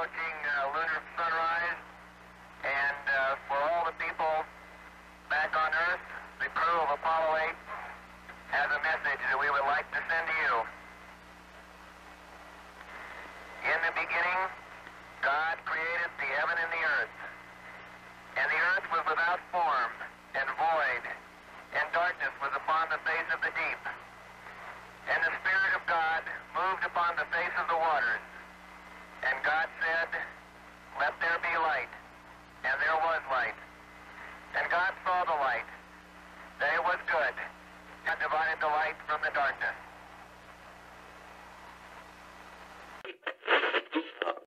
approaching lunar sunrise, and for all the people back on Earth, the crew of Apollo 8 has a message that we would like to send to you. In the beginning, God created the heaven and the earth. And the earth was without form and void, and darkness was upon the face of the deep. And the Spirit of God moved upon the face of the waters. And God said, "Let there be light." And there was light. And God saw the light, that it was good, and divided the light from the darkness.